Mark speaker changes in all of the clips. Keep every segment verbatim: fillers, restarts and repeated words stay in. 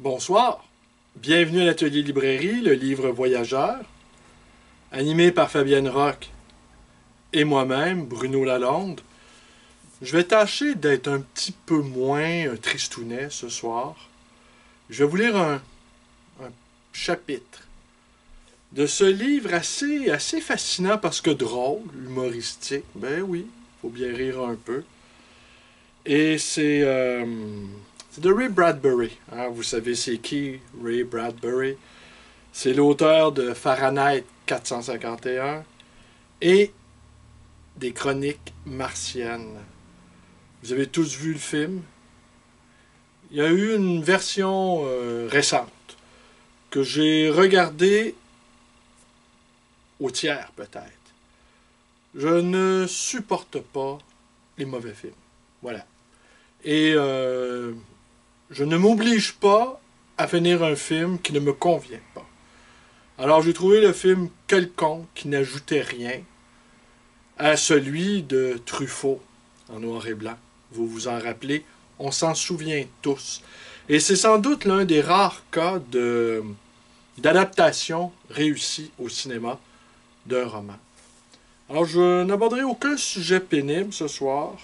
Speaker 1: Bonsoir, bienvenue à l'Atelier Librairie, le livre voyageur, animé par Fabienne Roch et moi-même, Bruno Lalonde. Je vais tâcher d'être un petit peu moins un tristounet ce soir. Je vais vous lire un, un chapitre de ce livre assez, assez fascinant parce que drôle, humoristique. Ben oui, faut bien rire un peu. Et c'est... Euh, C'est de Ray Bradbury. Hein, vous savez c'est qui, Ray Bradbury? C'est l'auteur de Fahrenheit quatre cent cinquante et un et des Chroniques martiennes. Vous avez tous vu le film? Il y a eu une version euh, récente que j'ai regardée au tiers peut-être. Je ne supporte pas les mauvais films. Voilà. Et... Euh, Je ne m'oblige pas à finir un film qui ne me convient pas. Alors j'ai trouvé le film quelconque qui n'ajoutait rien à celui de Truffaut en noir et blanc. Vous vous en rappelez, on s'en souvient tous. Et c'est sans doute l'un des rares cas de, d'adaptation réussie au cinéma d'un roman. Alors je n'aborderai aucun sujet pénible ce soir.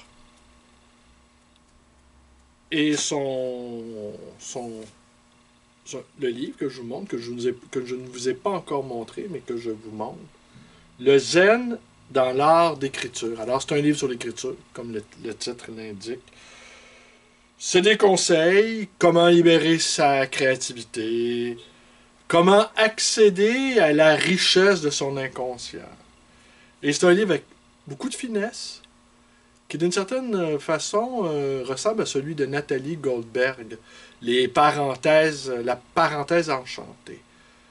Speaker 1: Et son, son, son, le livre que je vous montre, que je, ai, que je ne vous ai pas encore montré, mais que je vous montre, Le Zen dans l'art d'écriture. Alors, c'est un livre sur l'écriture, comme le, le titre l'indique. C'est des conseils, comment libérer sa créativité, comment accéder à la richesse de son inconscient. Et c'est un livre avec beaucoup de finesse, qui d'une certaine façon euh, ressemble à celui de Nathalie Goldberg, les parenthèses, la parenthèse enchantée.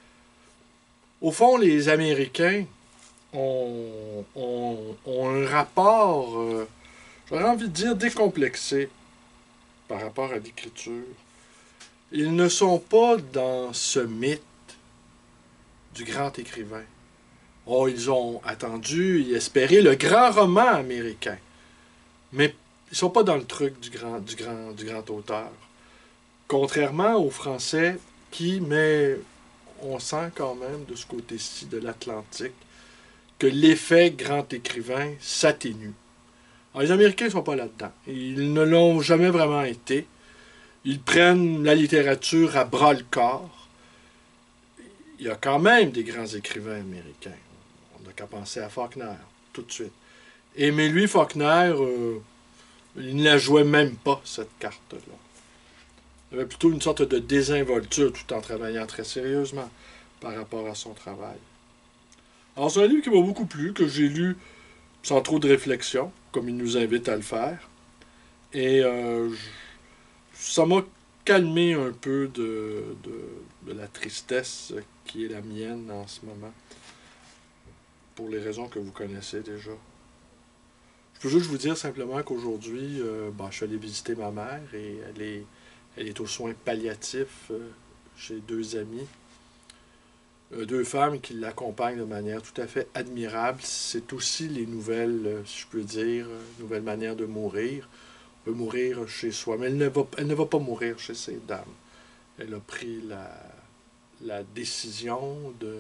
Speaker 1: Au fond, les Américains ont, ont, ont un rapport, euh, j'aurais envie de dire, décomplexé par rapport à l'écriture. Ils ne sont pas dans ce mythe du grand écrivain. Oh, ils ont attendu et espéré le grand roman américain. Mais ils ne sont pas dans le truc du grand, du grand, du grand auteur. Contrairement aux Français qui, mais on sent quand même de ce côté-ci de l'Atlantique que l'effet grand écrivain s'atténue. Alors, les Américains ne sont pas là-dedans. Ils ne l'ont jamais vraiment été. Ils prennent la littérature à bras-le-corps. Il y a quand même des grands écrivains américains. On n'a qu'à penser à Faulkner, tout de suite. Et mais lui, Faulkner, euh, il ne la jouait même pas, cette carte-là. Il avait plutôt une sorte de désinvolture tout en travaillant très sérieusement par rapport à son travail. Alors, c'est un livre qui m'a beaucoup plu, que j'ai lu sans trop de réflexion, comme il nous invite à le faire. Et euh, ça m'a calmé un peu de, de, de la tristesse qui est la mienne en ce moment, pour les raisons que vous connaissez déjà. Je peux juste vous dire simplement qu'aujourd'hui, euh, ben, je suis allé visiter ma mère et elle est, elle est aux soins palliatifs euh, chez deux amis. Euh, deux femmes qui l'accompagnent de manière tout à fait admirable. C'est aussi les nouvelles, euh, si je peux dire, euh, nouvelles manières de mourir. On peut mourir chez soi, mais elle ne va, elle ne va pas mourir chez ces dames. Elle a pris la, la décision de,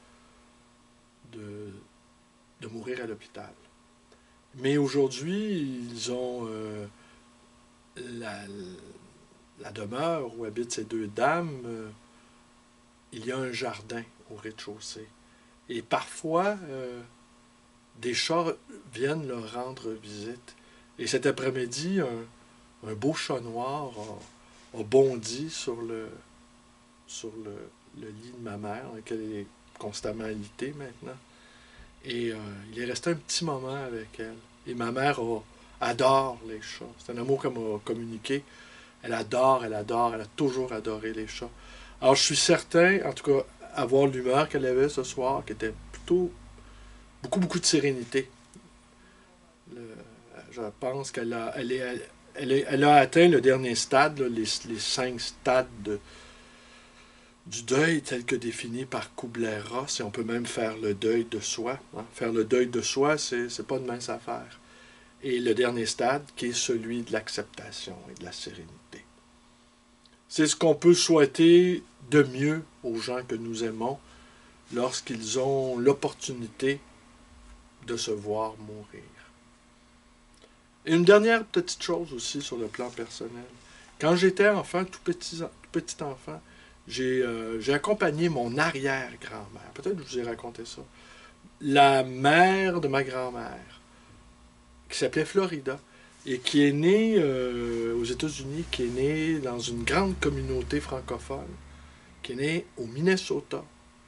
Speaker 1: de, de mourir à l'hôpital. Mais aujourd'hui, ils ont euh, la, la demeure où habitent ces deux dames. Euh, il y a un jardin au rez-de-chaussée. Et parfois, euh, des chats viennent leur rendre visite. Et cet après-midi, un, un beau chat noir a, a bondi sur le, sur le, le lit de ma mère, dans lequel elle est constamment alitée maintenant. Et euh, il est resté un petit moment avec elle. Et ma mère a, adore les chats. C'est un amour qu'elle m'a communiqué. Elle adore, elle adore, elle a toujours adoré les chats. Alors je suis certain, en tout cas, avoir l'humeur qu'elle avait ce soir, qui était plutôt beaucoup, beaucoup de sérénité. Le, je pense qu'elle a, elle est, elle, elle, est, elle a atteint le dernier stade, là, les, les cinq stades de, du deuil tel que défini par Kubler-Ross, et on peut même faire le deuil de soi. Hein. Faire le deuil de soi, c'est, c'est pas de mince affaire. Et le dernier stade, qui est celui de l'acceptation et de la sérénité. C'est ce qu'on peut souhaiter de mieux aux gens que nous aimons lorsqu'ils ont l'opportunité de se voir mourir. Et une dernière petite chose aussi sur le plan personnel. Quand j'étais enfant, tout petit, tout petit enfant, j'ai euh, j'ai accompagné mon arrière-grand-mère. Peut-être que je vous ai raconté ça. La mère de ma grand-mère, qui s'appelait Florida, et qui est née euh, aux États-Unis, qui est née dans une grande communauté francophone, qui est née au Minnesota,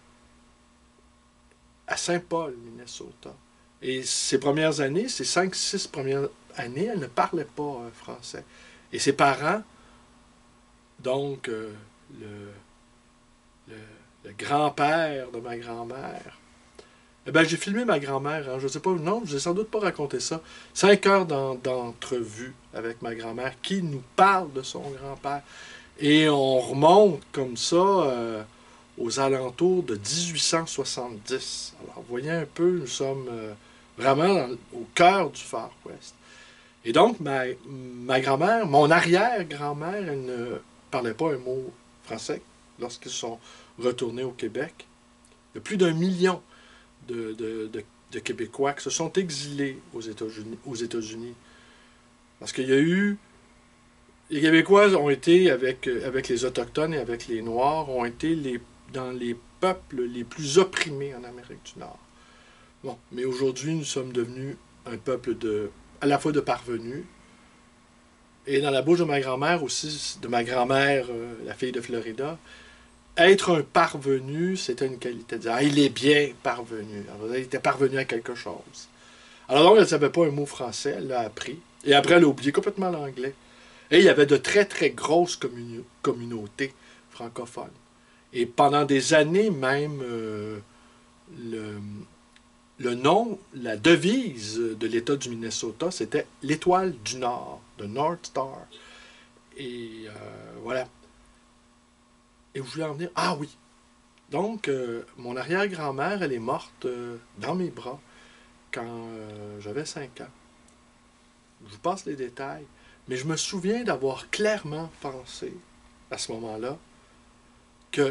Speaker 1: à Saint-Paul, Minnesota. Et ses premières années, ses cinq six premières années, elle ne parlait pas euh, français. Et ses parents, donc euh, le, le, le grand-père de ma grand-mère, eh bien, j'ai filmé ma grand-mère, hein, je ne sais pas, non, je n'ai sans doute pas raconté ça. Cinq heures d'entrevue avec ma grand-mère qui nous parle de son grand-père. Et on remonte comme ça euh, aux alentours de dix-huit cent soixante-dix. Alors, vous voyez un peu, nous sommes euh, vraiment dans, au cœur du Far West. Et donc, ma, ma grand-mère, mon arrière-grand-mère, elle ne parlait pas un mot français lorsqu'ils sont retournés au Québec. Il y a plus d'un million de, de, de, de Québécois qui se sont exilés aux États-Unis. Aux États-Unis. Parce qu'il y a eu... Les Québécois ont été, avec, avec les Autochtones et avec les Noirs, ont été les, dans les peuples les plus opprimés en Amérique du Nord. Bon, mais aujourd'hui, nous sommes devenus un peuple de, à la fois de parvenus, et dans la bouche de ma grand-mère aussi, de ma grand-mère, euh, la fille de Florida, être un parvenu, c'était une qualité de dire ah, il est bien parvenu. Alors, il était parvenu à quelque chose. Alors donc, elle ne savait pas un mot français, elle l'a appris. Et après, elle a oublié complètement l'anglais. Et il y avait de très, très grosses communi communautés francophones. Et pendant des années même, euh, le, le nom, la devise de l'État du Minnesota, c'était l'étoile du Nord, the North Star. Et euh, voilà. Et où je voulais en venir? Ah oui! Donc, euh, mon arrière-grand-mère, elle est morte euh, dans mes bras quand euh, j'avais cinq ans. Je vous passe les détails. Mais je me souviens d'avoir clairement pensé, à ce moment-là, que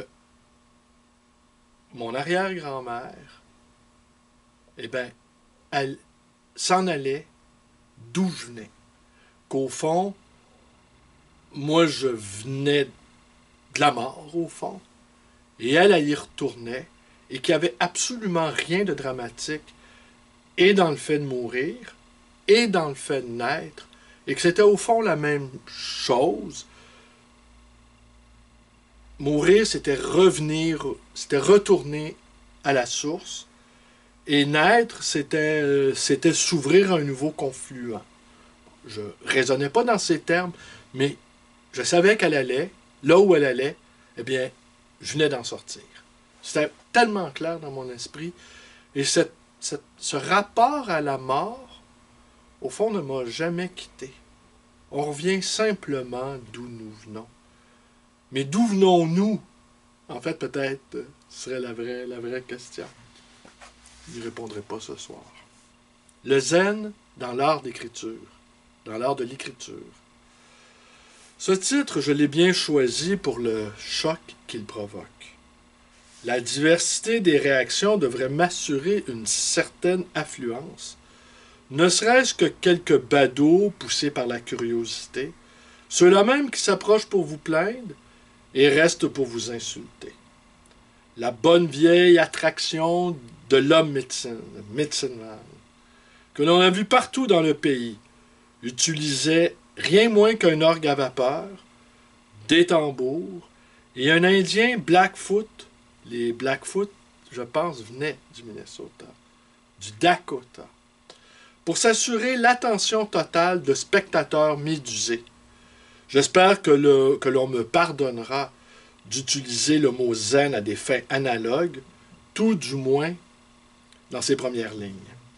Speaker 1: mon arrière-grand-mère, eh bien, elle s'en allait d'où je venais. Qu'au fond, moi, je venais de la mort, au fond, et elle, elle y retournait, et qu'il n'y avait absolument rien de dramatique, et dans le fait de mourir, et dans le fait de naître, et que c'était au fond la même chose. Mourir, c'était revenir, c'était retourner à la source, et naître, c'était euh, c'était s'ouvrir à un nouveau confluent. Je ne raisonnais pas dans ces termes, mais je savais qu'elle allait, là où elle allait, eh bien, je venais d'en sortir. C'était tellement clair dans mon esprit, et cette, cette, ce rapport à la mort, au fond, ne m'a jamais quitté. On revient simplement d'où nous venons. Mais d'où venons-nous? En fait, peut-être, euh, ce serait la vraie, la vraie question. Je n'y répondrai pas ce soir. Le zen dans l'art d'écriture, dans l'art de l'écriture. Ce titre, je l'ai bien choisi pour le choc qu'il provoque. La diversité des réactions devrait m'assurer une certaine affluence. Ne serait-ce que quelques badauds poussés par la curiosité, ceux-là même qui s'approchent pour vous plaindre et restent pour vous insulter. La bonne vieille attraction de l'homme médecin, médecin que l'on a vu partout dans le pays, utilisait rien moins qu'un orgue à vapeur, des tambours, et un Indien Blackfoot. Les Blackfoot, je pense, venaient du Minnesota, du Dakota, pour s'assurer l'attention totale de spectateurs médusés. J'espère que le, que l'on me pardonnera d'utiliser le mot zen à des fins analogues, tout du moins dans ses premières lignes.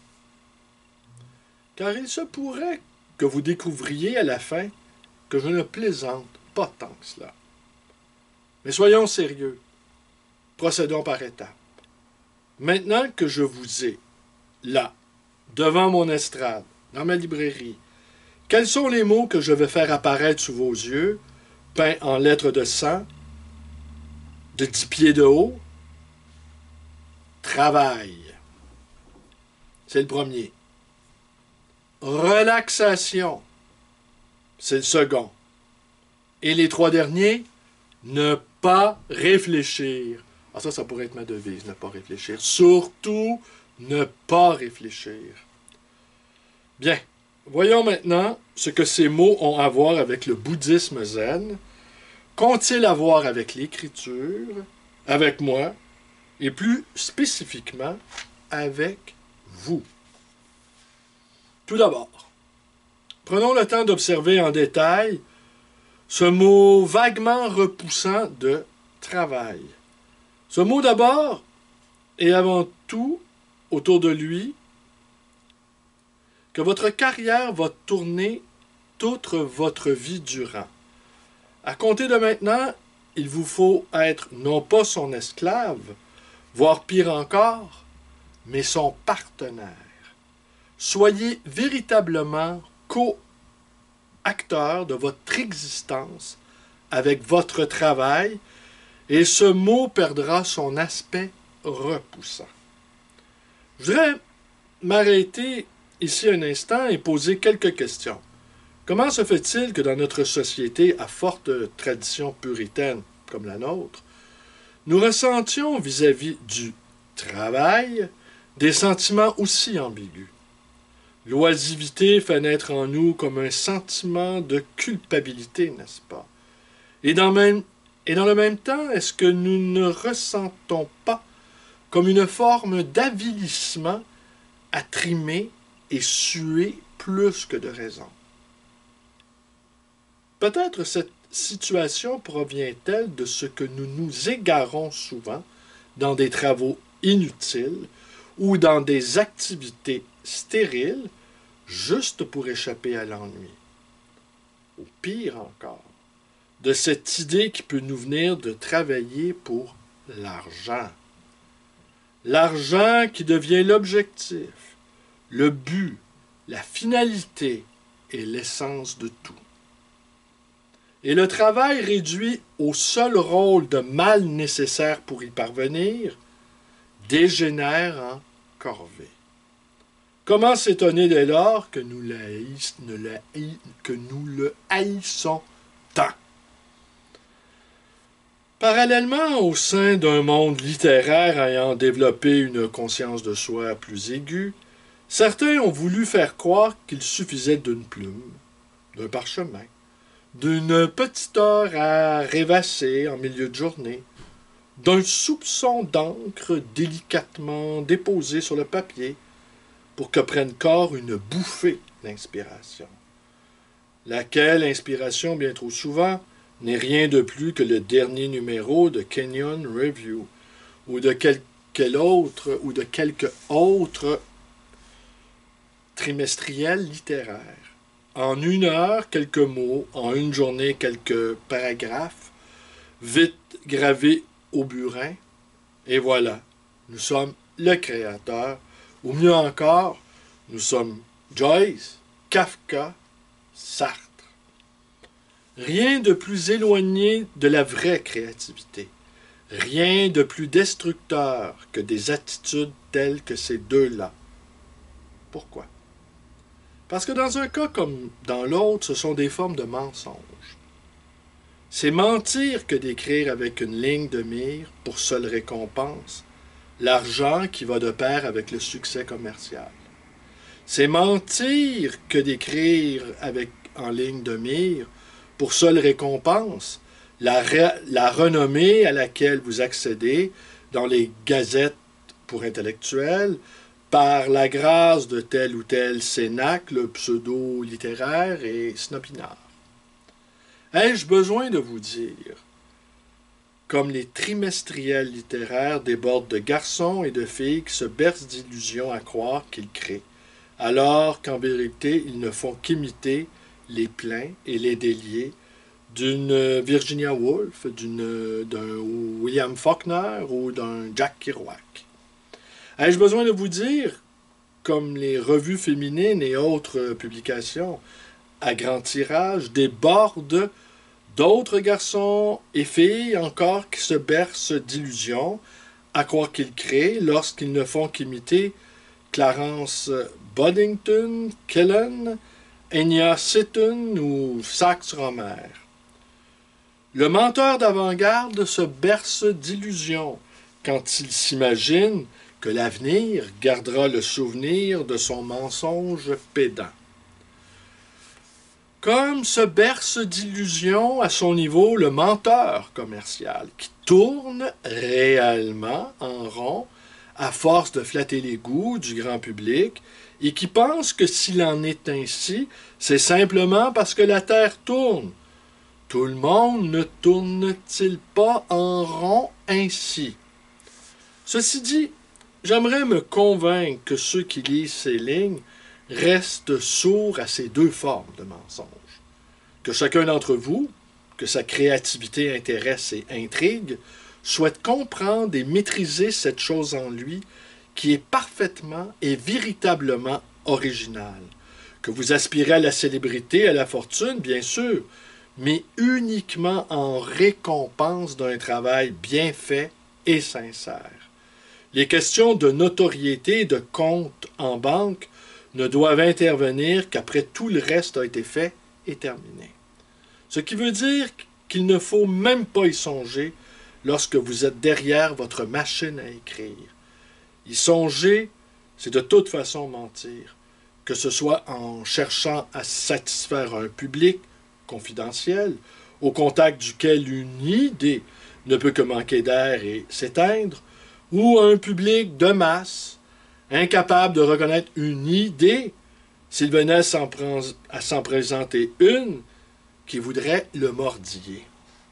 Speaker 1: Car il se pourrait que vous découvriez à la fin que je ne plaisante pas tant que cela. Mais soyons sérieux. Procédons par étapes. Maintenant que je vous ai, là, devant mon estrade, dans ma librairie, quels sont les mots que je vais faire apparaître sous vos yeux peint en lettres de sang, de dix pieds de haut, travail. C'est le premier. Relaxation. C'est le second. Et les trois derniers, ne pas réfléchir. Ah, ça, ça pourrait être ma devise, ne pas réfléchir. Surtout, ne pas réfléchir. Bien. Voyons maintenant ce que ces mots ont à voir avec le bouddhisme zen. Qu'ont-ils à voir avec l'écriture, avec moi, et plus spécifiquement, avec vous? Tout d'abord, prenons le temps d'observer en détail ce mot vaguement repoussant de travail. Ce mot d'abord est avant tout autour de lui que votre carrière va tourner toute votre vie durant. À compter de maintenant, il vous faut être non pas son esclave, voire pire encore, mais son partenaire. Soyez véritablement co-acteur de votre existence avec votre travail, et ce mot perdra son aspect repoussant. Je voudrais m'arrêter ici un instant et poser quelques questions. Comment se fait-il que dans notre société à forte tradition puritaine comme la nôtre, nous ressentions vis-à-vis du travail des sentiments aussi ambigus? L'oisivité fait naître en nous comme un sentiment de culpabilité, n'est-ce pas? Et dans, même, et dans le même temps, est-ce que nous ne ressentons pas comme une forme d'avilissement à trimer et suer plus que de raison? Peut-être cette situation provient-elle de ce que nous nous égarons souvent dans des travaux inutiles ou dans des activités stériles juste pour échapper à l'ennui. Ou pire encore, de cette idée qui peut nous venir de travailler pour l'argent. L'argent qui devient l'objectif, le but, la finalité et l'essence de tout. Et le travail réduit au seul rôle de mal nécessaire pour y parvenir dégénère en corvée. Comment s'étonner dès lors que nous, haïs, ne la, que nous le haïssons tant? Parallèlement au sein d'un monde littéraire ayant développé une conscience de soi plus aiguë, certains ont voulu faire croire qu'il suffisait d'une plume, d'un parchemin, d'une petite heure à rêvasser en milieu de journée, d'un soupçon d'encre délicatement déposé sur le papier pour que prenne corps une bouffée d'inspiration. Laquelle inspiration, bien trop souvent, n'est rien de plus que le dernier numéro de Kenyon Review ou de quelque autre ou de quelque autre trimestriel littéraire. En une heure, quelques mots, en une journée, quelques paragraphes, vite gravés au burin, et voilà, nous sommes le créateur, ou mieux encore, nous sommes Joyce, Kafka, Sartre. Rien de plus éloigné de la vraie créativité, rien de plus destructeur que des attitudes telles que ces deux-là. Pourquoi? Parce que dans un cas comme dans l'autre, ce sont des formes de mensonges. C'est mentir que d'écrire avec une ligne de mire pour seule récompense l'argent qui va de pair avec le succès commercial. C'est mentir que d'écrire avec en ligne de mire pour seule récompense la, la renommée à laquelle vous accédez dans les gazettes pour intellectuels, par la grâce de tel ou tel cénacle pseudo-littéraire et snobinard. Ai-je besoin de vous dire, comme les trimestriels littéraires débordent de garçons et de filles qui se bercent d'illusions à croire qu'ils créent, alors qu'en vérité ils ne font qu'imiter les pleins et les déliés d'une Virginia Woolf, d'une, d'un William Faulkner ou d'un Jack Kerouac. Ai-je besoin de vous dire, comme les revues féminines et autres publications à grand tirage débordent D'autres garçons et filles encore qui se bercent d'illusions, à croire qu'ils créent lorsqu'ils ne font qu'imiter Clarence Boddington, Killen, Enya Seton ou Sax Romer. Le menteur d'avant-garde se berce d'illusions quand il s'imagine que l'avenir gardera le souvenir de son mensonge pédant. Comme se berce d'illusions à son niveau le menteur commercial, qui tourne réellement en rond à force de flatter les goûts du grand public et qui pense que s'il en est ainsi, c'est simplement parce que la Terre tourne. Tout le monde ne tourne-t-il pas en rond ainsi? Ceci dit, j'aimerais me convaincre que ceux qui lisent ces lignes restent sourds à ces deux formes de mensonges. Que chacun d'entre vous, que sa créativité intéresse et intrigue, souhaite comprendre et maîtriser cette chose en lui qui est parfaitement et véritablement originale. Que vous aspirez à la célébrité, à la fortune, bien sûr, mais uniquement en récompense d'un travail bien fait et sincère. Les questions de notoriété et de compte en banque ne doivent intervenir qu'après tout le reste a été fait et terminé. Ce qui veut dire qu'il ne faut même pas y songer lorsque vous êtes derrière votre machine à écrire. Y songer, c'est de toute façon mentir, que ce soit en cherchant à satisfaire un public confidentiel, au contact duquel une idée ne peut que manquer d'air et s'éteindre, ou un public de masse, incapable de reconnaître une idée, s'il venait à s'en présenter une, qui voudrait le mordiller.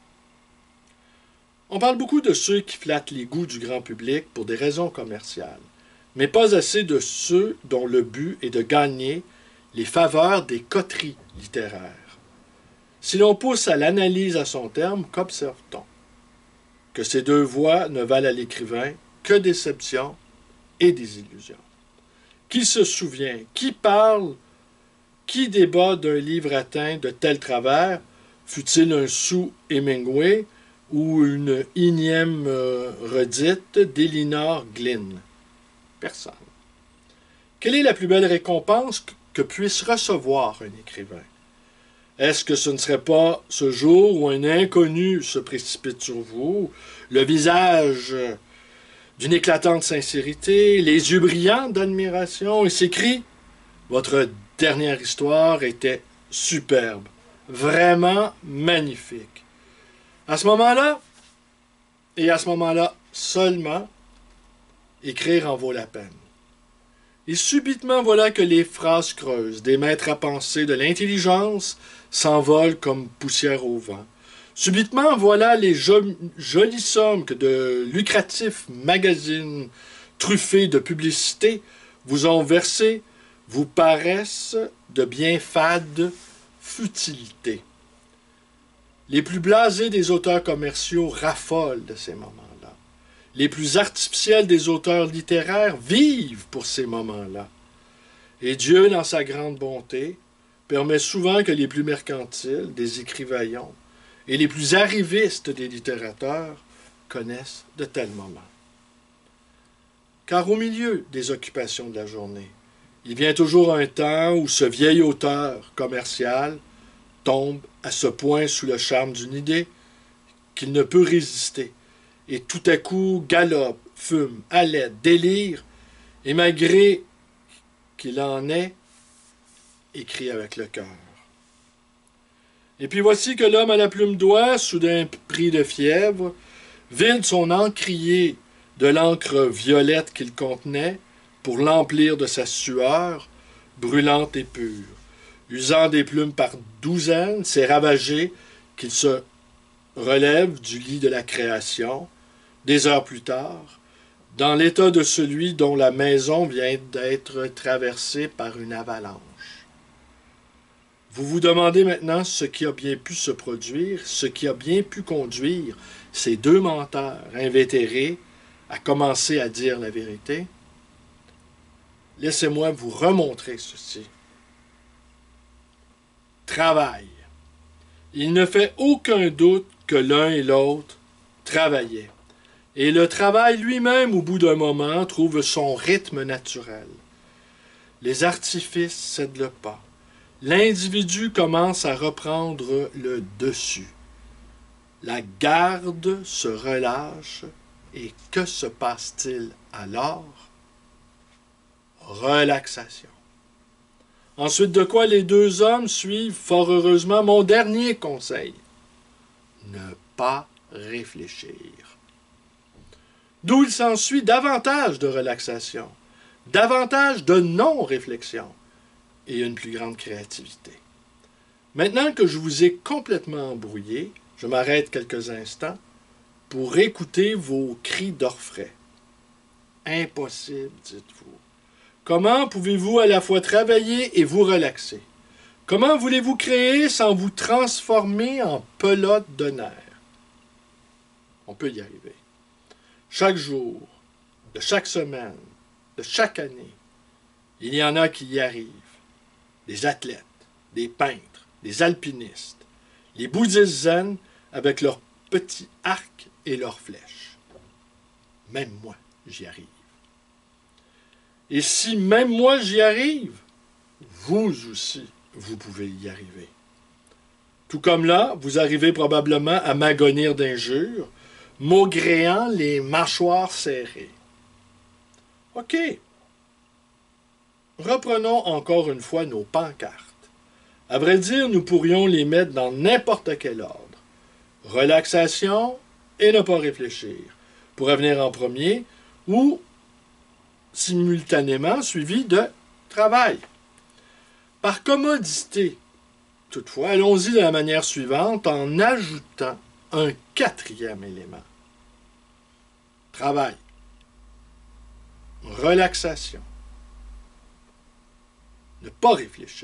Speaker 1: On parle beaucoup de ceux qui flattent les goûts du grand public pour des raisons commerciales, mais pas assez de ceux dont le but est de gagner les faveurs des coteries littéraires. Si l'on pousse à l'analyse à son terme, qu'observe-t-on? Que ces deux voies ne valent à l'écrivain que déception et désillusion. Qui se souvient, qui parle, qui débat d'un livre atteint de tel travers, fût-il un sous-Hemingway ou une énième euh, redite d'Elinor Glyn? Personne. Quelle est la plus belle récompense que puisse recevoir un écrivain? Est-ce que ce ne serait pas ce jour où un inconnu se précipite sur vous, le visage d'une éclatante sincérité, les yeux brillants d'admiration, et s'écrie « Votre dernière histoire était superbe, vraiment magnifique. » À ce moment-là, et à ce moment-là seulement, écrire en vaut la peine. Et subitement voilà que les phrases creuses, des maîtres à penser de l'intelligence, s'envolent comme poussière au vent. Subitement voilà les jo jolies sommes que de lucratifs magazines truffés de publicité vous ont versées, vous paraissent de bien fades futilités. Les plus blasés des auteurs commerciaux raffolent de ces moments-là. Les plus artificiels des auteurs littéraires vivent pour ces moments-là. Et Dieu, dans sa grande bonté, permet souvent que les plus mercantiles des écrivaillons et les plus arrivistes des littérateurs connaissent de tels moments. Car au milieu des occupations de la journée, il vient toujours un temps où ce vieil auteur commercial tombe à ce point sous le charme d'une idée qu'il ne peut résister, et tout à coup galope, fume, halète, délire, et malgré qu'il en ait, écrit avec le cœur. Et puis voici que l'homme à la plume d'oie, soudain pris de fièvre, vide son encrier de l'encre violette qu'il contenait pour l'emplir de sa sueur, brûlante et pure. Usant des plumes par douzaines, c'est ravagé qu'il se relève du lit de la création, des heures plus tard, dans l'état de celui dont la maison vient d'être traversée par une avalanche. Vous vous demandez maintenant ce qui a bien pu se produire, ce qui a bien pu conduire ces deux menteurs invétérés à commencer à dire la vérité. Laissez-moi vous remontrer ceci. Travail. Il ne fait aucun doute que l'un et l'autre travaillaient. Et le travail lui-même, au bout d'un moment, trouve son rythme naturel. Les artifices cèdent le pas. L'individu commence à reprendre le dessus. La garde se relâche. Et que se passe-t-il alors? Relaxation. Ensuite de quoi les deux hommes suivent fort heureusement mon dernier conseil. Ne pas réfléchir. D'où il s'ensuit davantage de relaxation, davantage de non-réflexion et une plus grande créativité. Maintenant que je vous ai complètement embrouillé, je m'arrête quelques instants pour écouter vos cris d'orfraie. Impossible, dites-vous. Comment pouvez-vous à la fois travailler et vous relaxer? Comment voulez-vous créer sans vous transformer en pelote de nerfs? On peut y arriver. Chaque jour, de chaque semaine, de chaque année, il y en a qui y arrivent. Des athlètes, des peintres, des alpinistes, les bouddhistes zen avec leurs petits arcs et leurs flèches. Même moi, j'y arrive. Et si même moi j'y arrive, vous aussi, vous pouvez y arriver. Tout comme là, vous arrivez probablement à m'agonir d'injures, maugréant les mâchoires serrées. OK. Reprenons encore une fois nos pancartes. À vrai dire, nous pourrions les mettre dans n'importe quel ordre. Relaxation et ne pas réfléchir pourrait venir en premier ou simultanément suivi de travail. Par commodité, toutefois, allons-y de la manière suivante en ajoutant un quatrième élément. Travail. Relaxation. Ne pas réfléchir.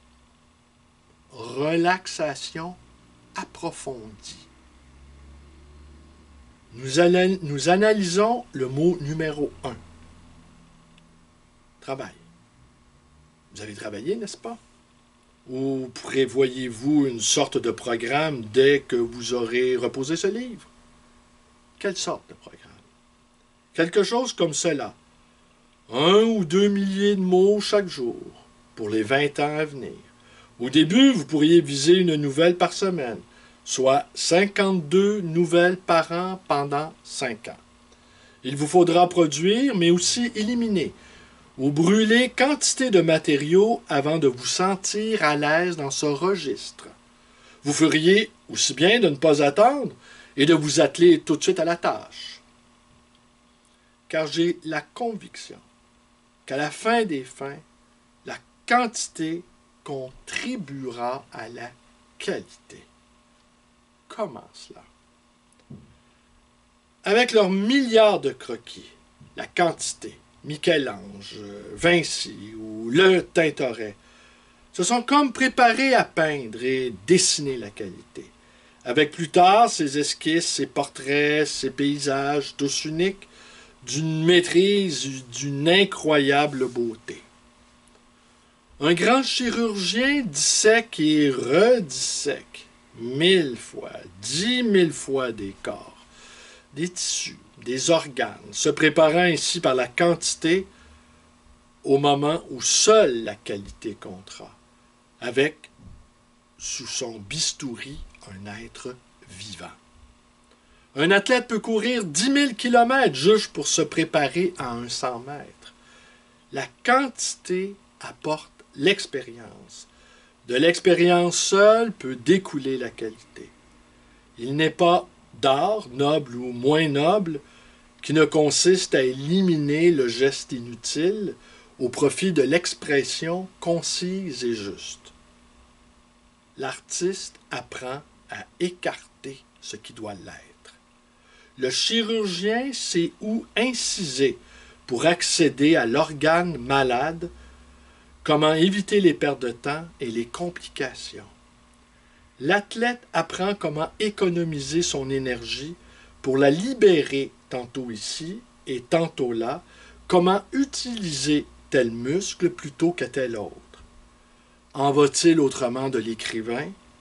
Speaker 1: Relaxation approfondie. Nous, ana- nous analysons le mot numéro un. Travail. Vous avez travaillé, n'est-ce pas? Ou prévoyez-vous une sorte de programme dès que vous aurez reposé ce livre? Quelle sorte de programme? Quelque chose comme cela. Un ou deux milliers de mots chaque jour pour les vingt ans à venir. Au début, vous pourriez viser une nouvelle par semaine, soit cinquante-deux nouvelles par an pendant cinq ans. Il vous faudra produire, mais aussi éliminer ou brûler quantité de matériaux avant de vous sentir à l'aise dans ce registre. Vous feriez aussi bien de ne pas attendre et de vous atteler tout de suite à la tâche. Car j'ai la conviction qu'à la fin des fins, la quantité contribuera à la qualité. Comment cela? Avec leurs milliards de croquis, la quantité, Michel-Ange, Vinci ou le Tintoret, se sont comme préparés à peindre et dessiner la qualité. Avec plus tard ces esquisses, ces portraits, ces paysages tous uniques, d'une maîtrise, d'une incroyable beauté. Un grand chirurgien dissèque et redissèque mille fois, dix mille fois des corps, des tissus, des organes, se préparant ainsi par la quantité au moment où seule la qualité comptera, avec, sous son bistouri, un être vivant. Un athlète peut courir dix mille kilomètres juste pour se préparer à un cent mètres. La quantité apporte l'expérience. De l'expérience seule peut découler la qualité. Il n'est pas d'art, noble ou moins noble, qui ne consiste à éliminer le geste inutile au profit de l'expression concise et juste. L'artiste apprend à écarter ce qui doit l'être. Le chirurgien sait où inciser pour accéder à l'organe malade, comment éviter les pertes de temps et les complications. L'athlète apprend comment économiser son énergie pour la libérer tantôt ici et tantôt là, comment utiliser tel muscle plutôt que tel autre. En va-t-il autrement de l'écrivain,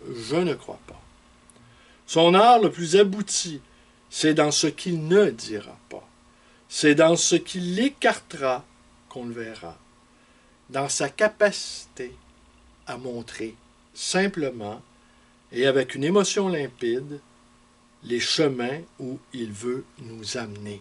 Speaker 1: je ne crois pas. Son art le plus abouti, c'est dans ce qu'il ne dira pas. C'est dans ce qu'il écartera qu'on le verra. Dans sa capacité à montrer simplement et avec une émotion limpide les chemins où il veut nous amener.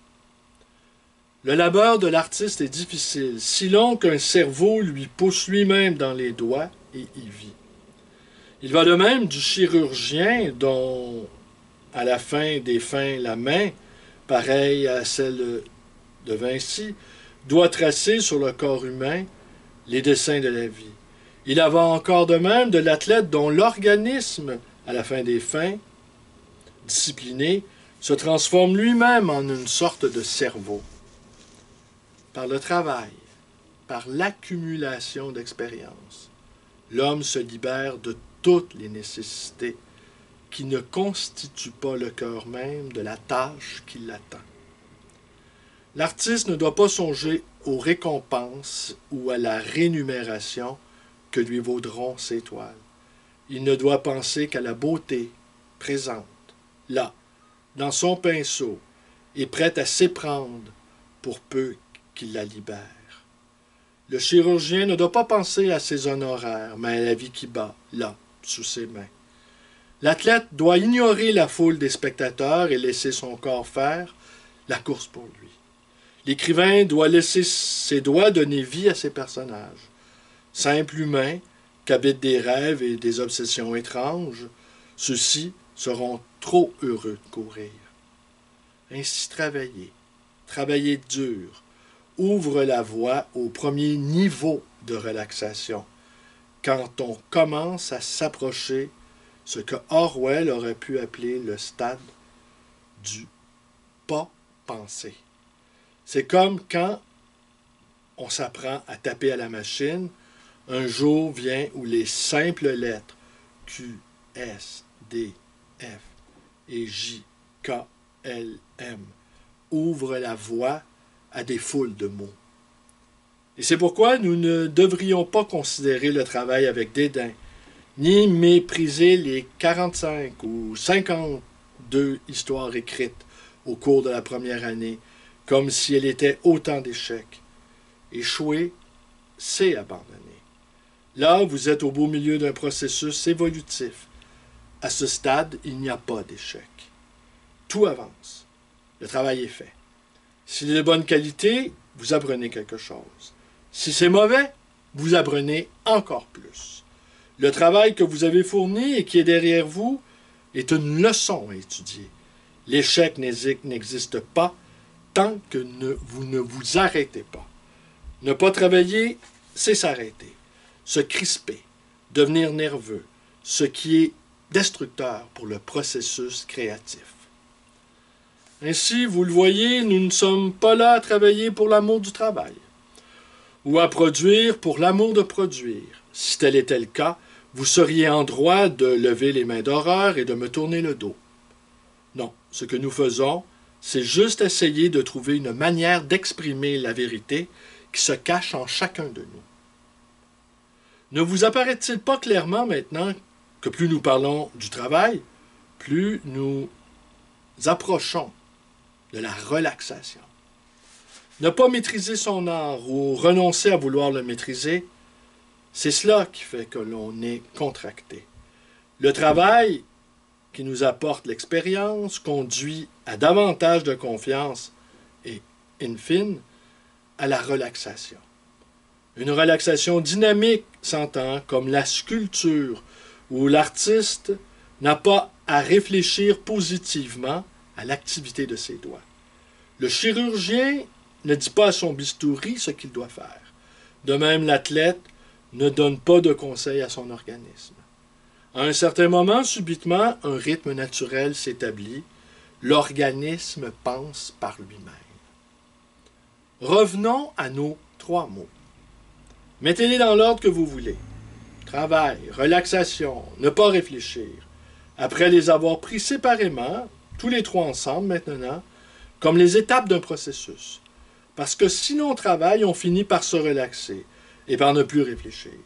Speaker 1: Le labeur de l'artiste est difficile, si long qu'un cerveau lui pousse lui-même dans les doigts et y vit. Il va de même du chirurgien dont, à la fin des fins, la main, pareille à celle de Vinci, doit tracer sur le corps humain les dessins de la vie. Il en va encore de même de l'athlète dont l'organisme, à la fin des fins, discipliné, se transforme lui-même en une sorte de cerveau. Par le travail, par l'accumulation d'expériences, l'homme se libère de toutes les nécessités qui ne constituent pas le cœur même de la tâche qui l'attend. L'artiste ne doit pas songer aux récompenses ou à la rémunération que lui vaudront ses toiles. Il ne doit penser qu'à la beauté présente, là, dans son pinceau, et prête à s'éprendre pour peu qu'il la libère. Le chirurgien ne doit pas penser à ses honoraires, mais à la vie qui bat, là, sous ses mains. L'athlète doit ignorer la foule des spectateurs et laisser son corps faire la course pour lui. L'écrivain doit laisser ses doigts donner vie à ses personnages. Simples humains, qu'habitent des rêves et des obsessions étranges, ceux-ci seront trop heureux de courir. Ainsi travailler, travailler dur, ouvre la voie au premier niveau de relaxation, quand on commence à s'approcher ce que Orwell aurait pu appeler le stade du pas pensé. C'est comme quand on s'apprend à taper à la machine, un jour vient où les simples lettres Q, S, D, F et J, K, L, M ouvrent la voie à des foules de mots. Et c'est pourquoi nous ne devrions pas considérer le travail avec dédain, ni mépriser les quarante-cinq ou cinquante-deux histoires écrites au cours de la première année, comme si elle était autant d'échecs. Échouer, c'est abandonner. Là, vous êtes au beau milieu d'un processus évolutif. À ce stade, il n'y a pas d'échec. Tout avance. Le travail est fait. S'il est de bonne qualité, vous apprenez quelque chose. Si c'est mauvais, vous apprenez encore plus. Le travail que vous avez fourni et qui est derrière vous est une leçon à étudier. L'échec n'existe pas tant que ne, vous ne vous arrêtez pas. Ne pas travailler, c'est s'arrêter, se crisper, devenir nerveux, ce qui est destructeur pour le processus créatif. Ainsi, vous le voyez, nous ne sommes pas là à travailler pour l'amour du travail, ou à produire pour l'amour de produire. Si tel était le cas, vous seriez en droit de lever les mains d'horreur et de me tourner le dos. Non, ce que nous faisons, c'est juste essayer de trouver une manière d'exprimer la vérité qui se cache en chacun de nous. Ne vous apparaît-il pas clairement maintenant que plus nous parlons du travail, plus nous approchons de la relaxation? Ne pas maîtriser son art ou renoncer à vouloir le maîtriser, c'est cela qui fait que l'on est contracté. Le travail qui nous apporte l'expérience conduit à davantage de confiance et, in fine, à la relaxation. Une relaxation dynamique s'entend comme la sculpture où l'artiste n'a pas à réfléchir positivement à l'activité de ses doigts. Le chirurgien ne dit pas à son bistouri ce qu'il doit faire. De même, l'athlète ne donne pas de conseils à son organisme. À un certain moment, subitement, un rythme naturel s'établit. L'organisme pense par lui-même. Revenons à nos trois mots. Mettez-les dans l'ordre que vous voulez. Travail, relaxation, ne pas réfléchir. Après les avoir pris séparément, tous les trois ensemble maintenant, comme les étapes d'un processus. Parce que sinon on travaille, on finit par se relaxer et par ne plus réfléchir.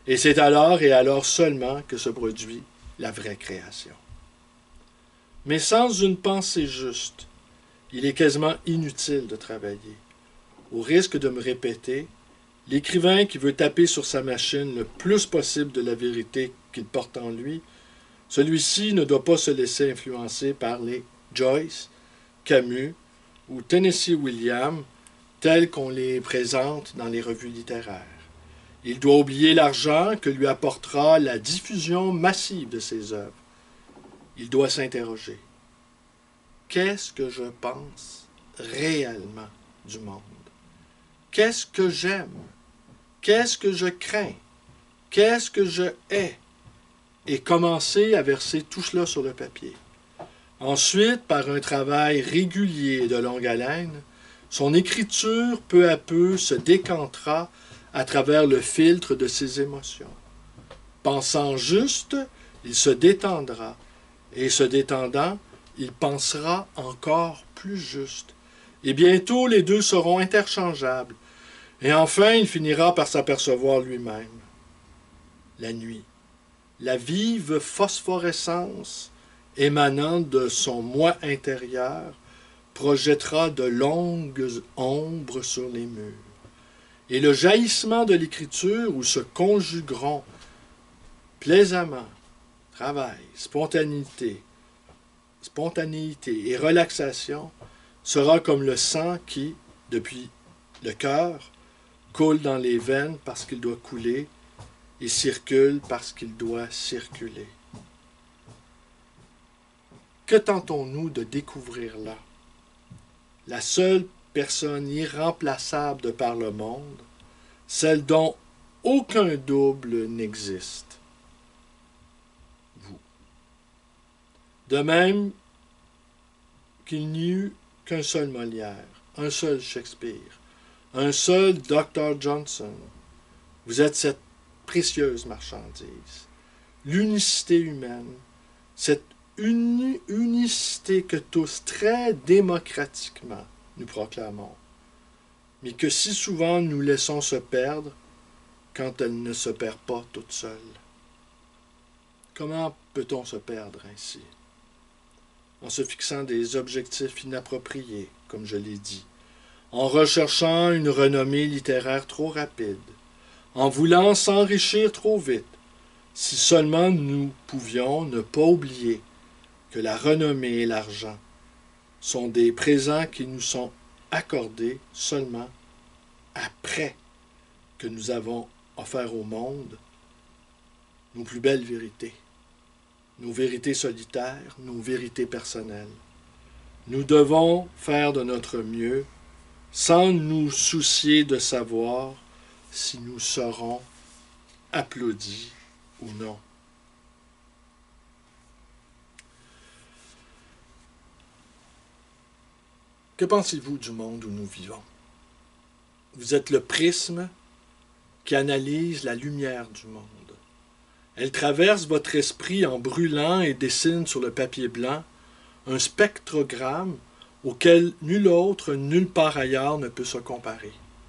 Speaker 1: Et c'est alors et alors seulement que se produit la vraie création. Mais sans une pensée juste, il est quasiment inutile de travailler. Au risque de me répéter, l'écrivain qui veut taper sur sa machine le plus possible de la vérité qu'il porte en lui, celui-ci ne doit pas se laisser influencer par les Joyce, Camus ou Tennessee Williams tels qu'on les présente dans les revues littéraires. Il doit oublier l'argent que lui apportera la diffusion massive de ses œuvres. Il doit s'interroger. Qu'est-ce que je pense réellement du monde? Qu'est-ce que j'aime? Qu'est-ce que je crains? Qu'est-ce que je hais? Et commencer à verser tout cela sur le papier. Ensuite, par un travail régulier et de longue haleine, son écriture peu à peu se décantera à travers le filtre de ses émotions. Pensant juste, il se détendra, et se détendant, il pensera encore plus juste. Et bientôt, les deux seront interchangeables. Et enfin, il finira par s'apercevoir lui-même. La nuit, la vive phosphorescence émanant de son moi intérieur projettera de longues ombres sur les murs. Et le jaillissement de l'écriture où se conjugueront plaisamment travail, spontanéité, spontanéité et relaxation sera comme le sang qui, depuis le cœur, coule dans les veines parce qu'il doit couler et circule parce qu'il doit circuler. Que tentons-nous de découvrir là? La seule personne irremplaçable de par le monde, celle dont aucun double n'existe. Vous. De même qu'il n'y eut qu'un seul Molière, un seul Shakespeare, un seul docteur Johnson, vous êtes cette précieuse marchandise. L'unicité humaine, cette uni unicité que tous, très démocratiquement, nous proclamons, mais que si souvent nous laissons se perdre quand elle ne se perd pas toute seule. Comment peut-on se perdre ainsi? En se fixant des objectifs inappropriés, comme je l'ai dit, en recherchant une renommée littéraire trop rapide, en voulant s'enrichir trop vite, si seulement nous pouvions ne pas oublier que la renommée et l'argent sont des présents qui nous sont accordés seulement après que nous avons offert au monde nos plus belles vérités, nos vérités solitaires, nos vérités personnelles. Nous devons faire de notre mieux sans nous soucier de savoir si nous serons applaudis ou non. Que pensez-vous du monde où nous vivons? Vous êtes le prisme qui analyse la lumière du monde. Elle traverse votre esprit en brûlant et dessine sur le papier blanc un spectrogramme auquel nul autre, nulle part ailleurs ne peut se comparer.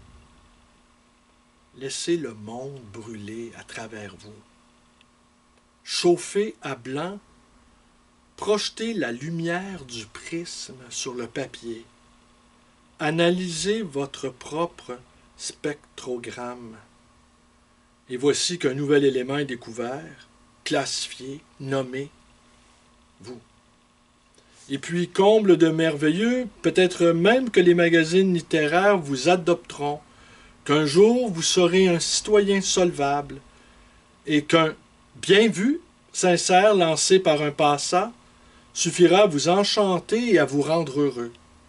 Speaker 1: Laissez le monde brûler à travers vous. Chauffez à blanc, projetez la lumière du prisme sur le papier. Analysez votre propre spectrogramme. Et voici qu'un nouvel élément est découvert, classifié, nommé, vous. Et puis, comble de merveilleux, peut-être même que les magazines littéraires vous adopteront, qu'un jour vous serez un citoyen solvable, et qu'un bien vu, sincère, lancé par un passant, suffira à vous enchanter et à vous rendre heureux.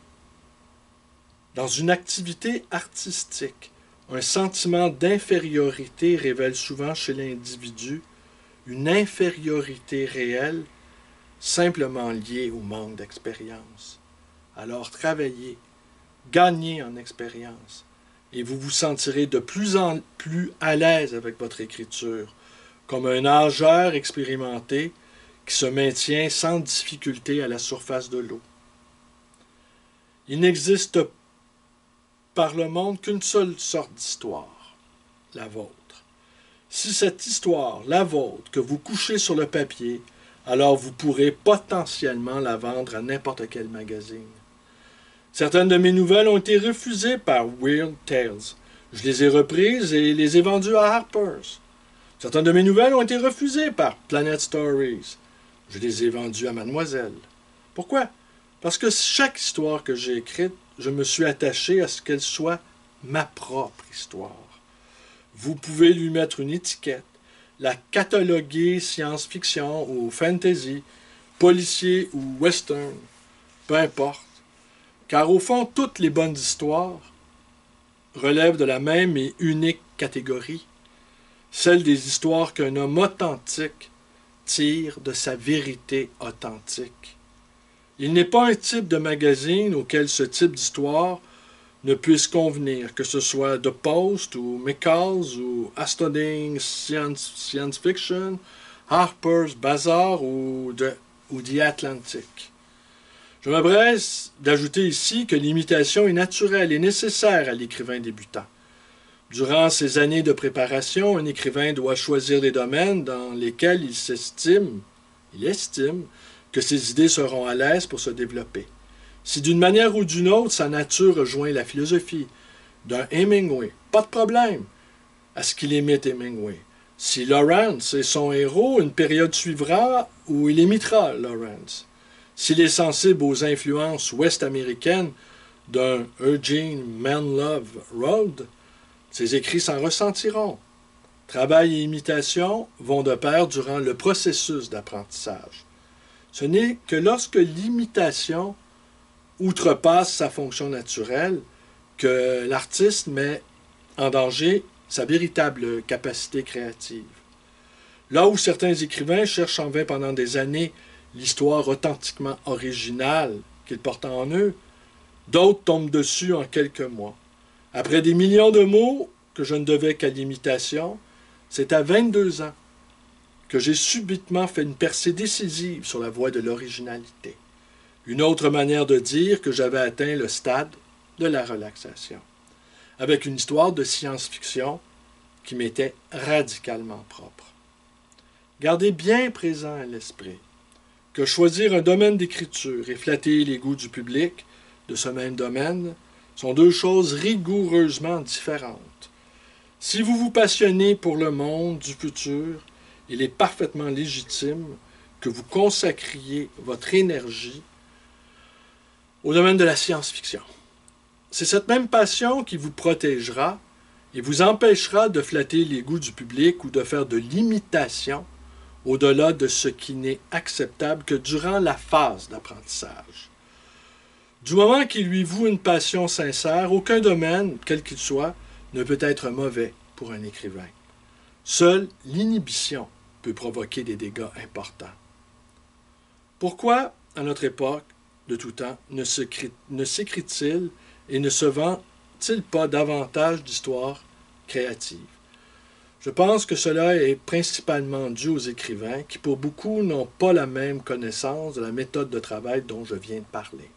Speaker 1: Dans une activité artistique, un sentiment d'infériorité révèle souvent chez l'individu une infériorité réelle simplement liée au manque d'expérience. Alors travaillez, gagnez en expérience et vous vous sentirez de plus en plus à l'aise avec votre écriture, comme un nageur expérimenté qui se maintient sans difficulté à la surface de l'eau. Il n'existe pas par le monde qu'une seule sorte d'histoire, la vôtre. Si cette histoire, la vôtre, que vous couchez sur le papier, alors vous pourrez potentiellement la vendre à n'importe quel magazine. Certaines de mes nouvelles ont été refusées par Weird Tales. Je les ai reprises et les ai vendues à Harper's. Certaines de mes nouvelles ont été refusées par Planet Stories. Je les ai vendues à Mademoiselle. Pourquoi? Parce que chaque histoire que j'ai écrite, je me suis attaché à ce qu'elle soit ma propre histoire. Vous pouvez lui mettre une étiquette, la cataloguer science-fiction ou fantasy, policier ou western, peu importe. Car au fond, toutes les bonnes histoires relèvent de la même et unique catégorie, celle des histoires qu'un homme authentique tire de sa vérité authentique. Il n'est pas un type de magazine auquel ce type d'histoire ne puisse convenir, que ce soit The Post ou McCall's ou Astounding Science, Science Fiction, Harper's Bazaar ou, de, ou The Atlantic. Je m'empresse d'ajouter ici que l'imitation est naturelle et nécessaire à l'écrivain débutant. Durant ces années de préparation, un écrivain doit choisir les domaines dans lesquels il s'estime, il estime, que ses idées seront à l'aise pour se développer. Si d'une manière ou d'une autre, sa nature rejoint la philosophie d'un Hemingway, pas de problème à ce qu'il imite Hemingway. Si Lawrence est son héros, une période suivra où il imitera Lawrence. S'il est sensible aux influences ouest-américaines d'un Eugene Manlove Road, ses écrits s'en ressentiront. Travail et imitation vont de pair durant le processus d'apprentissage. Ce n'est que lorsque l'imitation outrepasse sa fonction naturelle que l'artiste met en danger sa véritable capacité créative. Là où certains écrivains cherchent en vain pendant des années l'histoire authentiquement originale qu'ils portent en eux, d'autres tombent dessus en quelques mois. Après des millions de mots que je ne devais qu'à l'imitation, c'est à vingt-deux ans que j'ai subitement fait une percée décisive sur la voie de l'originalité. Une autre manière de dire que j'avais atteint le stade de la relaxation, avec une histoire de science-fiction qui m'était radicalement propre. Gardez bien présent à l'esprit que choisir un domaine d'écriture et flatter les goûts du public de ce même domaine sont deux choses rigoureusement différentes. Si vous vous passionnez pour le monde du futur, il est parfaitement légitime que vous consacriez votre énergie au domaine de la science-fiction. C'est cette même passion qui vous protégera et vous empêchera de flatter les goûts du public ou de faire de l'imitation au-delà de ce qui n'est acceptable que durant la phase d'apprentissage. Du moment qu'il lui voue une passion sincère, aucun domaine, quel qu'il soit, ne peut être mauvais pour un écrivain. Seule l'inhibition peut provoquer des dégâts importants. Pourquoi, à notre époque, de tout temps, ne s'écrit-il et ne se vend-il pas davantage d'histoires créatives? Je pense que cela est principalement dû aux écrivains qui, pour beaucoup, n'ont pas la même connaissance de la méthode de travail dont je viens de parler.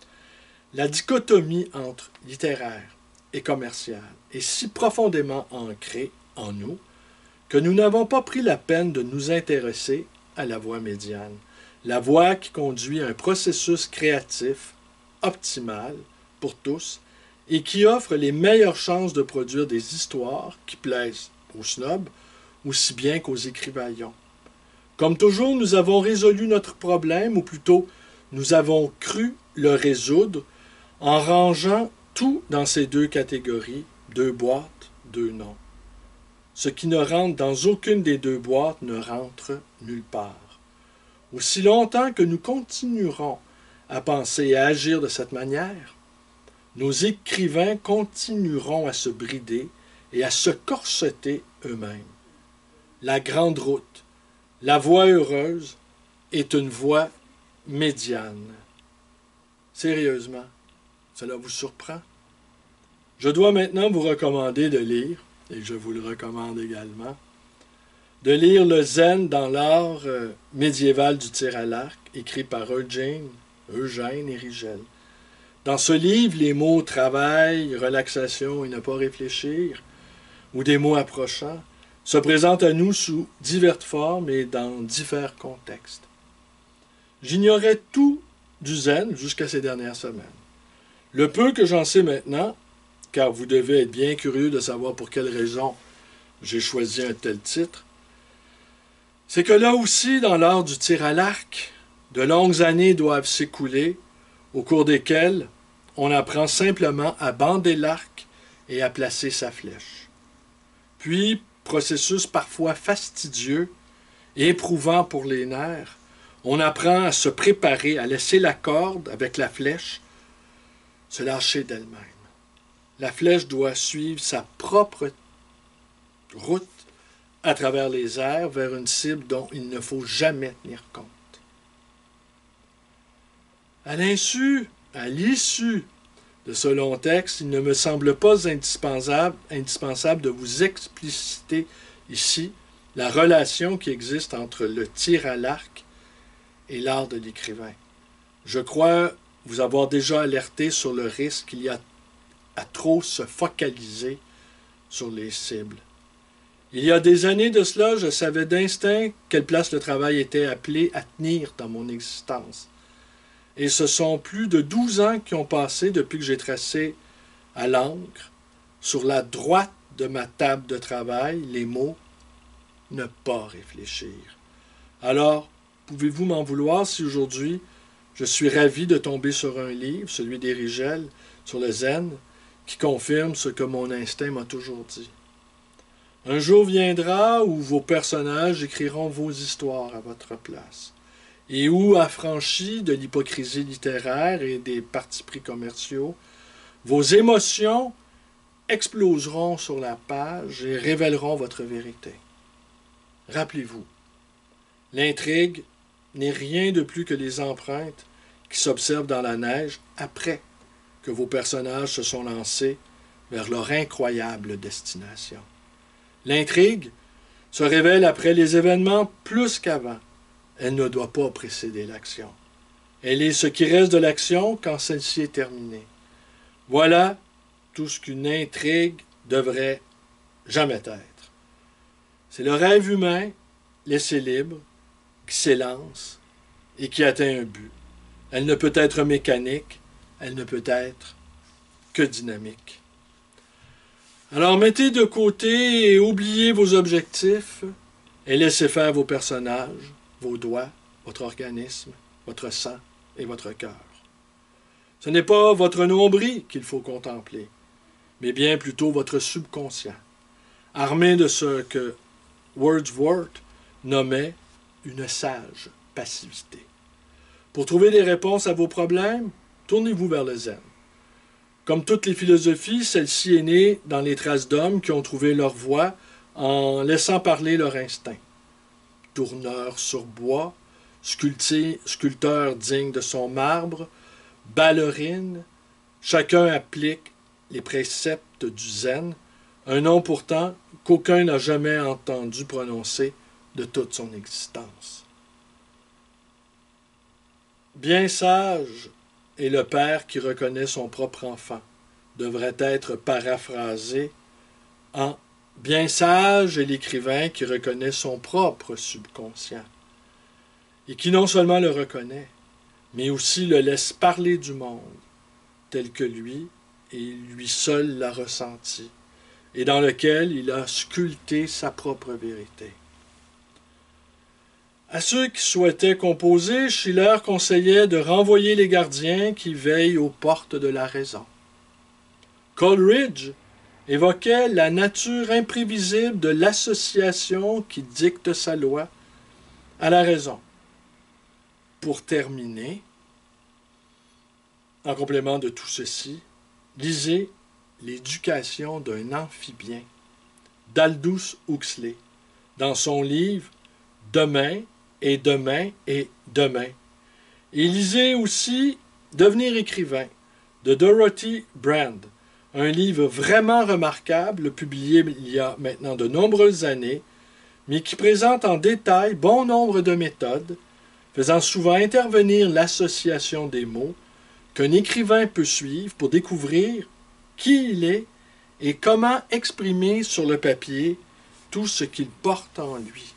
Speaker 1: La dichotomie entre littéraire et commercial est si profondément ancrée en nous que nous n'avons pas pris la peine de nous intéresser à la voie médiane, la voie qui conduit à un processus créatif optimal pour tous et qui offre les meilleures chances de produire des histoires qui plaisent aux snobs aussi bien qu'aux écrivaillons. Comme toujours, nous avons résolu notre problème, ou plutôt, nous avons cru le résoudre en rangeant tout dans ces deux catégories, deux boîtes, deux noms. Ce qui ne rentre dans aucune des deux boîtes ne rentre nulle part. Aussi longtemps que nous continuerons à penser et à agir de cette manière, nos écrivains continueront à se brider et à se corseter eux-mêmes. La grande route, la voie heureuse, est une voie médiane. Sérieusement, cela vous surprend? Je dois maintenant vous recommander de lire, et je vous le recommande également, de lire Le Zen dans l'art euh, médiéval du tir à l'arc, écrit par Eugène, Eugène Érigel. Dans ce livre, les mots « travail »,« relaxation » et « ne pas réfléchir » ou des mots approchants se présente à nous sous diverses formes et dans divers contextes. J'ignorais tout du zen jusqu'à ces dernières semaines. Le peu que j'en sais maintenant, car vous devez être bien curieux de savoir pour quelle raison j'ai choisi un tel titre, c'est que là aussi, dans l'art du tir à l'arc, de longues années doivent s'écouler, au cours desquelles on apprend simplement à bander l'arc et à placer sa flèche. Puis, processus parfois fastidieux et éprouvant pour les nerfs, on apprend à se préparer, à laisser la corde avec la flèche se lâcher d'elle-même. La flèche doit suivre sa propre route à travers les airs vers une cible dont il ne faut jamais tenir compte. À l'insu, à l'issue de ce long texte, il ne me semble pas indispensable, indispensable de vous expliciter ici la relation qui existe entre le tir à l'arc et l'art de l'écrivain. Je crois vous avoir déjà alerté sur le risque qu'il y a à trop se focaliser sur les cibles. Il y a des années de cela, je savais d'instinct quelle place le travail était appelé à tenir dans mon existence. Et ce sont plus de douze ans qui ont passé depuis que j'ai tracé à l'encre, sur la droite de ma table de travail, les mots « ne pas réfléchir ». Alors, pouvez-vous m'en vouloir si aujourd'hui, je suis ravi de tomber sur un livre, celui d'Érigel, sur le zen, qui confirme ce que mon instinct m'a toujours dit. Un jour viendra où vos personnages écriront vos histoires à votre place, et où, affranchis de l'hypocrisie littéraire et des partis pris commerciaux, vos émotions exploseront sur la page et révéleront votre vérité. Rappelez-vous, l'intrigue n'est rien de plus que les empreintes qui s'observent dans la neige après que vos personnages se sont lancés vers leur incroyable destination. L'intrigue se révèle après les événements plus qu'avant. Elle ne doit pas précéder l'action. Elle est ce qui reste de l'action quand celle-ci est terminée. Voilà tout ce qu'une intrigue devrait jamais être. C'est le rêve humain, laissé libre, qui s'élance et qui atteint un but. Elle ne peut être mécanique, elle ne peut être que dynamique. Alors mettez de côté et oubliez vos objectifs et laissez faire vos personnages, vos doigts, votre organisme, votre sang et votre cœur. Ce n'est pas votre nombril qu'il faut contempler, mais bien plutôt votre subconscient, armé de ce que Wordsworth nommait une sage passivité. Pour trouver des réponses à vos problèmes, tournez-vous vers le zen. Comme toutes les philosophies, celle-ci est née dans les traces d'hommes qui ont trouvé leur voie en laissant parler leur instinct. Tourneur sur bois, sculpteur digne de son marbre, ballerine, chacun applique les préceptes du zen, un nom pourtant qu'aucun n'a jamais entendu prononcer de toute son existence. Bien sage est le père qui reconnaît son propre enfant, devrait être paraphrasé en « bien sage est l'écrivain qui reconnaît son propre subconscient » et qui non seulement le reconnaît, mais aussi le laisse parler du monde tel que lui et lui seul l'a ressenti, et dans lequel il a sculpté sa propre vérité. À ceux qui souhaitaient composer, Schiller conseillait de renvoyer les gardiens qui veillent aux portes de la raison. Coleridge évoquait la nature imprévisible de l'association qui dicte sa loi à la raison. Pour terminer, en complément de tout ceci, lisez L'éducation d'un amphibien d'Aldous Huxley dans son livre Demain et demain et demain. Et lisez aussi Devenir écrivain de Dorothy Brand, un livre vraiment remarquable publié il y a maintenant de nombreuses années, mais qui présente en détail bon nombre de méthodes, faisant souvent intervenir l'association des mots qu'un écrivain peut suivre pour découvrir qui il est et comment exprimer sur le papier tout ce qu'il porte en lui.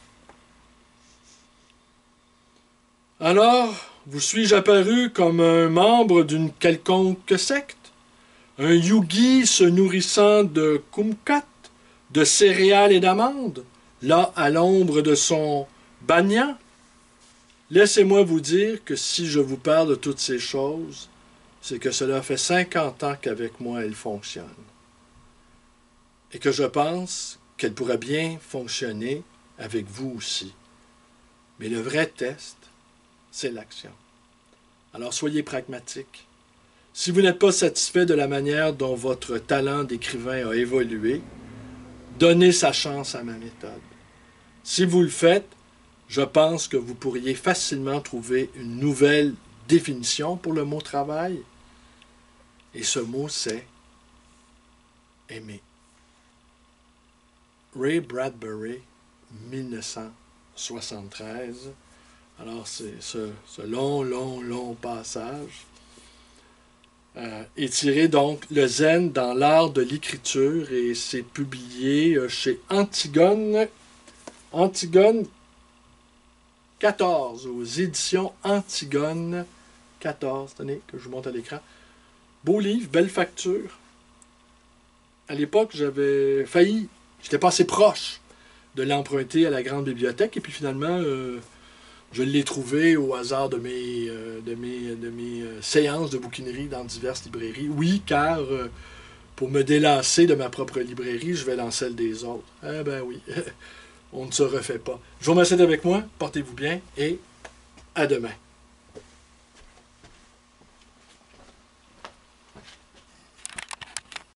Speaker 1: Alors, vous suis-je apparu comme un membre d'une quelconque secte? Un yogi se nourrissant de kumquat, de céréales et d'amandes, là à l'ombre de son banyan? Laissez-moi vous dire que si je vous parle de toutes ces choses, c'est que cela fait cinquante ans qu'avec moi elles fonctionnent. Et que je pense qu'elles pourraient bien fonctionner avec vous aussi. Mais le vrai test, c'est l'action. Alors soyez pragmatiques. Si vous n'êtes pas satisfait de la manière dont votre talent d'écrivain a évolué, donnez sa chance à ma méthode. Si vous le faites, je pense que vous pourriez facilement trouver une nouvelle définition pour le mot travail. Et ce mot, c'est aimer. Ray Bradbury, mille neuf cent soixante-treize. Alors, c'est ce, ce long, long, long passage euh, est tiré donc le zen dans l'art de l'écriture et c'est publié chez Antigone, Antigone quatorze, aux éditions Antigone quatorze. Tenez, que je vous montre à l'écran. Beau livre, belle facture. À l'époque, j'avais failli, j'étais pas assez proche de l'emprunter à la grande bibliothèque et puis finalement... Euh, Je l'ai trouvé au hasard de mes, euh, de mes, de mes euh, séances de bouquinerie dans diverses librairies. Oui, car euh, pour me délasser de ma propre librairie, je vais dans celle des autres. Eh ben oui, on ne se refait pas. Je vous remercie d'être avec moi, portez-vous bien et à demain.